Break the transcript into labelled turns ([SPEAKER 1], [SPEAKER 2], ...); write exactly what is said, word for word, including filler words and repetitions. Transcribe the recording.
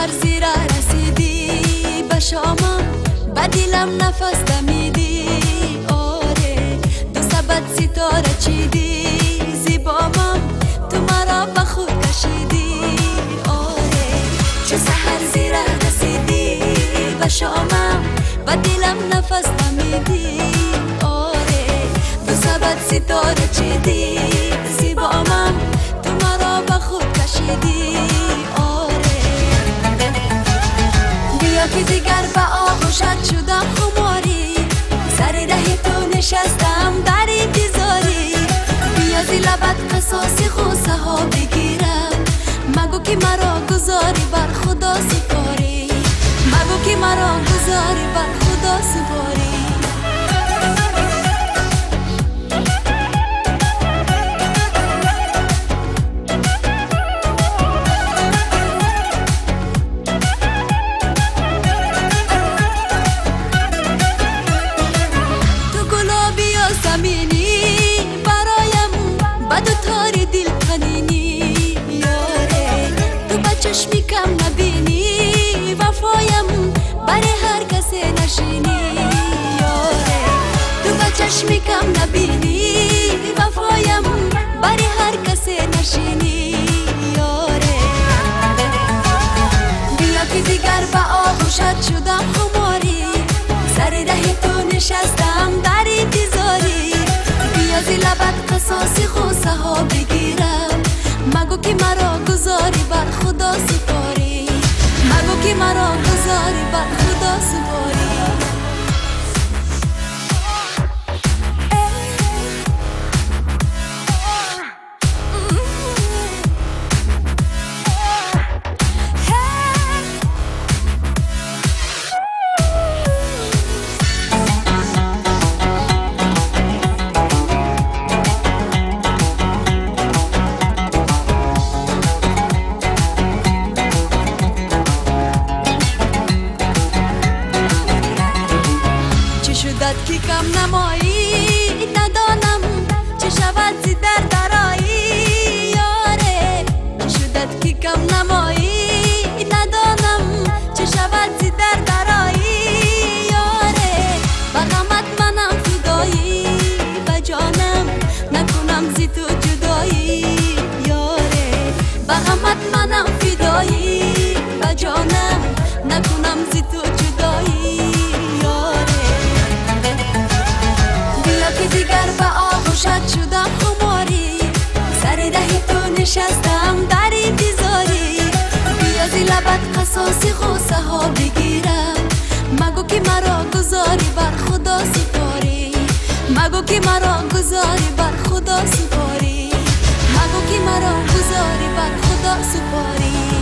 [SPEAKER 1] سحر زیر رسیدی به شامم، به دلم نفس دمیدی. آره دو سبد ستاره چیدی زیبامم، تو مرا به خود کشیدی. آره چو سحر زیر رسیدی به شامم، به دلم نفس دمیدی. آره دو سبد ستاره چیدی زیبامم، تو مرا به خود کشیدی. که دیگر به آغوشت شدم خماری، سر ره تو نشستم در انتظاری. بیا زی لبت قصاص غصه ها بگیرم، مگو که مرا گذاری بر خدا سپاری، مگو که مرا گذاری بر خدا سپاری. چشمی کم نبینی وفایم، بری هر کسی نشینی. یاره بیا که دیگر به آغوشت شدم خماری، سر ره تو نشستم در انتظاری. بیا زی لبت قصاص غصه ها بگیرم، مگو که مرا گذاری بر خدا سپاری، مگو که مرا گذاری بر خدا سپاری. که کم نمایی ندانم چه شود زی در درایی. یاره چه شدت که کم نمایی ندانم چه شود زی در درایی. یاره به غمت منم فدایی، به جانم نکنم زی تو جدایی. یاره به غمت منم فدایی، به جانم نکنم زی تو جدایی. دیگر به آغوشت شدم خماری، سر ره تو نشستم در انتظاری. بیا زی لبت قصاص غصه ها بگیرم، مگو که مرا گذاری بر خدا سپاری، مگو که مرا گذاری بر خدا سپاری، مگو که مرا گذاری بر خدا سپاری.